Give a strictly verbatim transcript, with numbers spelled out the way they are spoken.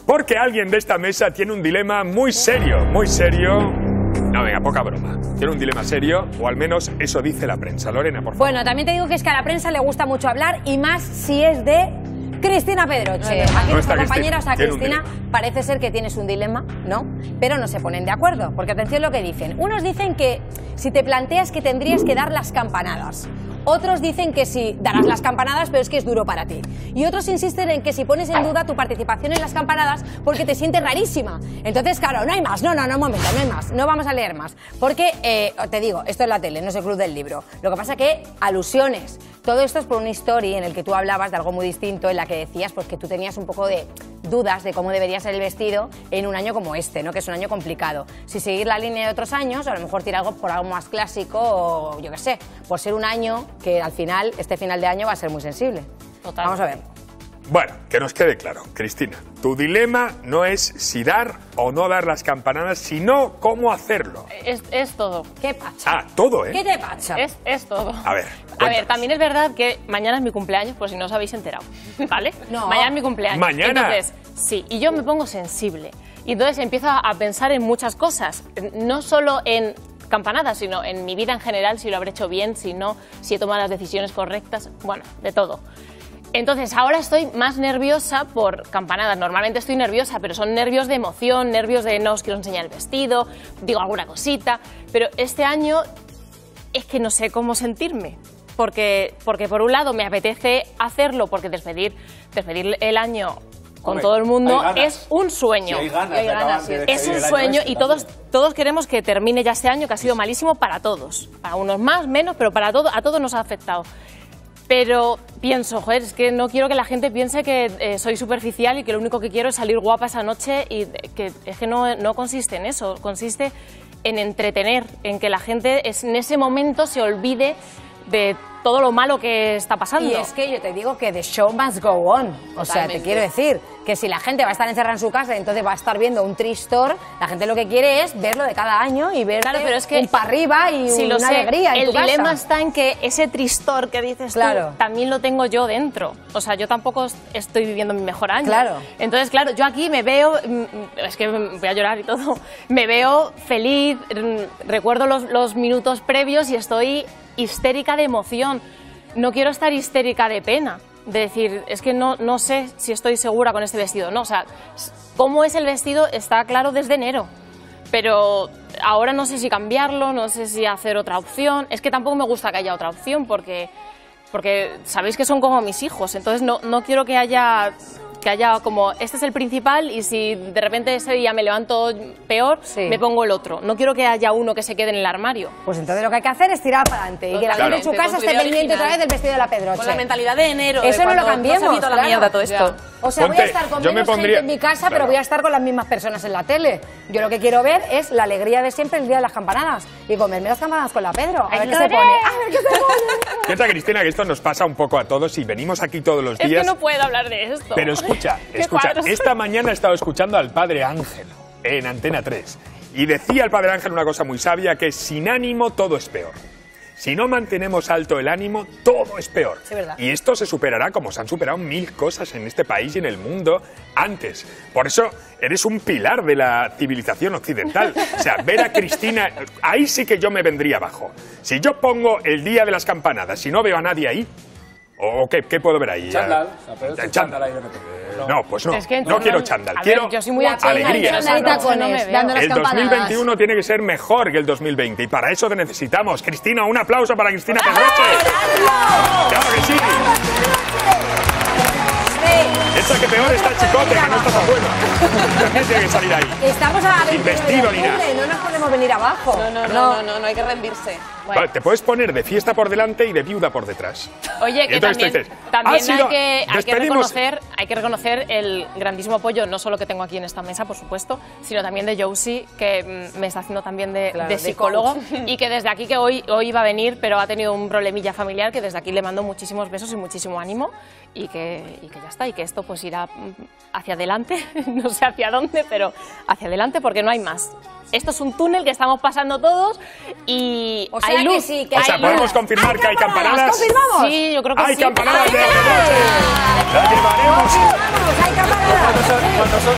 Porque alguien de esta mesa tiene un dilema muy serio, muy serio. No, venga, poca broma. Tiene un dilema serio, o al menos eso dice la prensa. Lorena, por favor. Bueno, también te digo que es que a la prensa le gusta mucho hablar, y más si es de Cristina Pedroche. Aquí no nuestra está compañera, o sea, Tiene un Cristina, dilema. parece ser que tienes un dilema, ¿no? Pero no se ponen de acuerdo, porque atención lo que dicen. Unos dicen que si te planteas que tendrías que dar las campanadas. Otros dicen que sí, darás las campanadas, pero es que es duro para ti. Y otros insisten en que si pones en duda tu participación en las campanadas porque te sientes rarísima. Entonces, claro, no hay más. No, no, no, un momento, no hay más. No vamos a leer más. Porque, eh, te digo, esto es la tele, no es el club del libro. Lo que pasa que alusiones. Todo esto es por una story en el que tú hablabas de algo muy distinto, en la que decías pues, que tú tenías un poco de dudas de cómo debería ser el vestido en un año como este, ¿no? Que es un año complicado. Si seguir la línea de otros años, a lo mejor tirar algo por algo más clásico o yo qué sé, por ser un año que al final, este final de año va a ser muy sensible. Total. Vamos a ver. Bueno, que nos quede claro, Cristina, tu dilema no es si dar o no dar las campanadas, sino cómo hacerlo. Es, es todo. ¿Qué pasa? Ah, todo, ¿eh? ¿Qué te pasa? Es, es todo. A ver, A cuéntanos. ver, también es verdad que mañana es mi cumpleaños, por si no os habéis enterado, ¿vale? No. Mañana es mi cumpleaños. ¿Mañana? Entonces, sí, y yo me pongo sensible. Y entonces empiezo a pensar en muchas cosas, no solo en campanadas, sino en mi vida en general, si lo habré hecho bien, si no, si he tomado las decisiones correctas, bueno, de todo. Entonces, ahora estoy más nerviosa por campanadas. Normalmente estoy nerviosa, pero son nervios de emoción, nervios de no os quiero enseñar el vestido, digo alguna cosita. Pero este año es que no sé cómo sentirme. Porque, porque por un lado me apetece hacerlo, porque despedir, despedir el año con Hombre, todo el mundo hay ganas. es un sueño. Sí, hay ganas Hay de acabar ganas, de sí. despedir Es un el año sueño este y todos, también. todos queremos que termine ya este año, que ha sido malísimo para todos. Para unos más, menos, pero para todo, a todos nos ha afectado. Pero pienso, joder, es que no quiero que la gente piense que eh, soy superficial y que lo único que quiero es salir guapa esa noche, y que es que no, no consiste en eso, consiste en entretener, en que la gente es, en ese momento se olvide de todo lo malo que está pasando. Y es que yo te digo que the show must go on. O sea, te Totalmente. quiero decir que si la gente va a estar encerrada en su casa y entonces va a estar viendo un tristor, la gente lo que quiere es verlo de cada año y ver Claro, pero es que un para arriba y sí, una lo sé. alegría en El tu casa. dilema está en que ese tristor que dices Claro. tú, también lo tengo yo dentro. O sea, yo tampoco estoy viviendo mi mejor año. Claro. Entonces, claro, yo aquí me veo, mm, es que voy a llorar y todo, me veo feliz, mm, recuerdo los, los minutos previos y estoy histérica de emoción. No quiero estar histérica de pena, de decir, es que no, no sé si estoy segura con este vestido. No, o sea, cómo es el vestido está claro desde enero, pero ahora no sé si cambiarlo, no sé si hacer otra opción. Es que tampoco me gusta que haya otra opción porque, porque sabéis que son como mis hijos, entonces no, no quiero que haya... que haya como, este es el principal y si de repente ese día me levanto peor, Sí. me pongo el otro. No quiero que haya uno que se quede en el armario. Pues entonces lo que hay que hacer es tirar para adelante y que la gente en su Totalmente, casa con tu esté idea pendiente original. otra vez del vestido de la Pedroche. Con la mentalidad de enero. Eso de no lo cuando cambiemos, se ha ido a la claro. mierda todo esto. O sea, voy Ponte, a estar con yo me menos pondría- gente en mi casa, pero Claro. voy a estar con las mismas personas en la tele. Yo lo que quiero ver es la alegría de siempre el día de las campanadas y comerme las campanadas con la Pedro. A ver qué se ¡Ay, pone. A ver qué se pone. Piensa, Cristina, que esto nos pasa un poco a todos y venimos aquí todos los Es días. que no puedo hablar de esto. Pero escucha, Qué escucha, cuadros. esta mañana he estado escuchando al padre Ángel en Antena tres y decía el padre Ángel una cosa muy sabia, que sin ánimo todo es peor. Si no mantenemos alto el ánimo, todo es peor. Sí, verdad. Y esto se superará como se han superado mil cosas en este país y en el mundo antes. Por eso eres un pilar de la civilización occidental. O sea, ver a Cristina, ahí sí que yo me vendría abajo. Si yo pongo el día de las campanadas y no veo a nadie ahí, ¿o qué, qué puedo ver ahí? Chándal. La Pedroche Eh, chándal ahí de repente. No, pues no, Es que no entonces- quiero chándal, a ver, quiero yo soy muy alegría. achona, esa Chándal y noche no me tacones, veo. dando las El dos mil campanadas. veintiuno tiene que ser mejor que el dos mil veinte y para eso te necesitamos. Cristina, un aplauso para Cristina Pedroche. ¡Claro que sí! Esa que peor está Chicote, que no está tan bueno. También tiene que salir ahí. Estamos a Sin veintinueve de vestido ni nada. octubre, no nos podemos venir abajo. No, no, no, no, no, no hay que rendirse. Vale, te puedes poner de fiesta por delante y de viuda por detrás. Oye, Y que entonces también, te dices, también "Ha sido- hay, que, hay, que despedimos". reconocer, hay que reconocer el grandísimo apoyo, no solo que tengo aquí en esta mesa, por supuesto, sino también de Josie, que mm, me está haciendo también de, Claro, de de psicólogo, coach. y que desde aquí, que hoy, hoy iba a venir, pero ha tenido un problemilla familiar, que desde aquí le mando muchísimos besos y muchísimo ánimo, y que, y que ya está, y que esto pues irá mm, hacia adelante, no sé hacia dónde, pero hacia adelante porque no hay más. Esto es un túnel que estamos pasando todos y O sea hay que luz. sí, que O hay sea, luz. podemos confirmar que hay campanadas. ¿Confirmamos? Sí, yo creo que ¡Hay sí. campanadas de la ¡Ay! Pedroche! ¡Las llevaremos! Confirmamos, hay campanadas. Cuando son, cuando son,